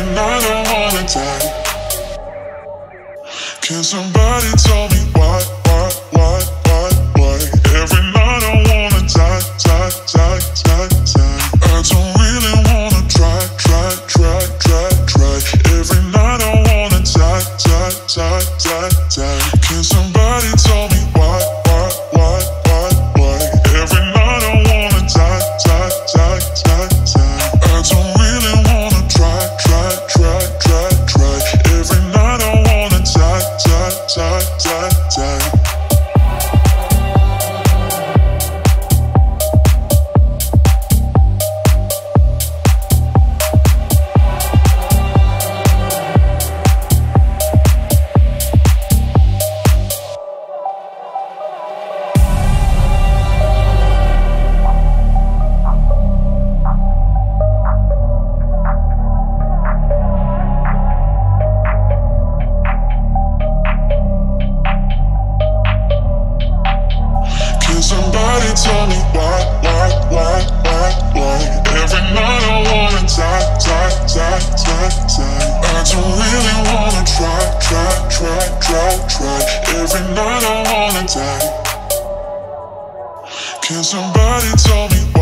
night I wanna die. Can somebody tell me why? Every night I wanna die. I don't really wanna try. Every night I wanna die. Can somebody tell me why? Every night I wanna die. I don't really wanna try. Every night I wanna die. Somebody tell me why? Every night I wanna die. I don't really wanna try. Every night I wanna die. Can somebody tell me